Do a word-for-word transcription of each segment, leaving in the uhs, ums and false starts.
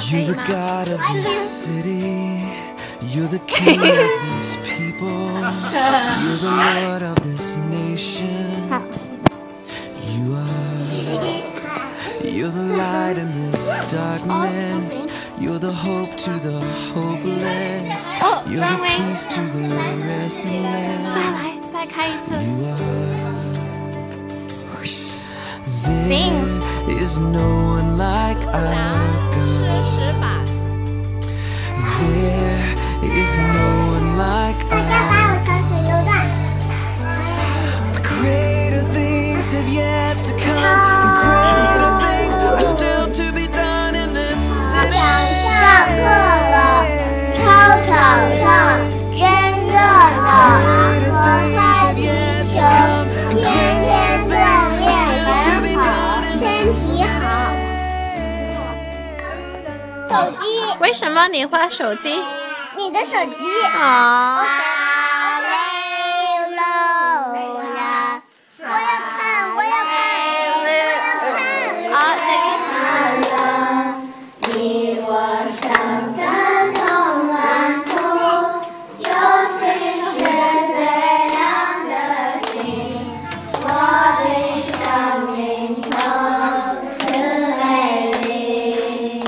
以吗？ You're the king of these people. You're the lord of this nation. You are. You're the light in this darkness. You're the hope to the hopeless. You're the peace to the restless. You are. There is no one like our God. There is no one like our God. For greater things have yet to come, and greater things are still to be done in this city. 上课了，操场上真热闹，河畔皮球，天天锻炼很好，身体好。手机？ 为什么你画手机？ 你的手机啊！ 阿雷喽啦！我要看，我要看，我要看！ 好，那个。 你我生根同蓝图，有心是最亮的星，我对生命从此美丽。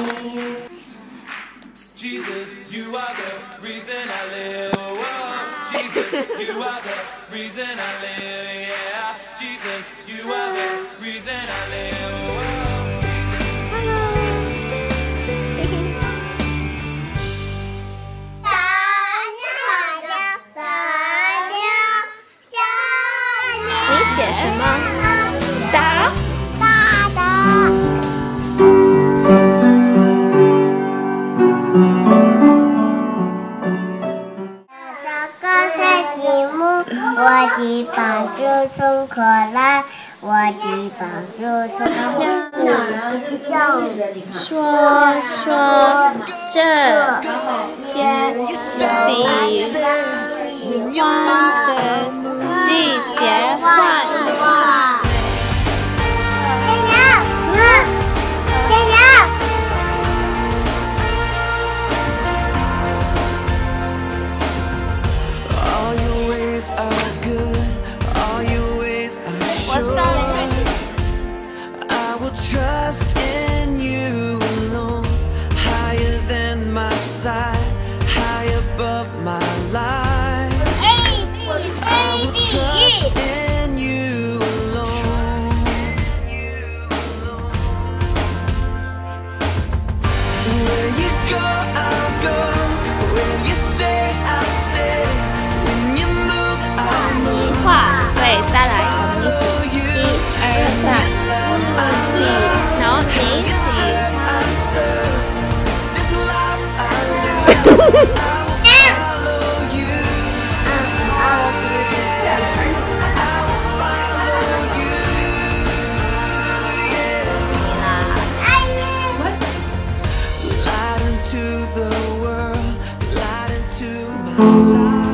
Jesus, you are the reason I live. Oh, Jesus, you are the reason I live. Yeah, Jesus, you are the reason I live. Oh. 你写什么？大大的。 我的帮助从可来，我的帮助从说说这些喜欢的季节画一画。 天阳，嗯，天阳。 All your ways are good. All your ways are sure. I will trust in you alone. Higher than my sight, high above my life. I will trust in you alone. Where you go, I'll go. Where you stay, I'll stay. 画，对，再来，我们一起，一二三，一起，然后你一起。 Light into the world, light into my life.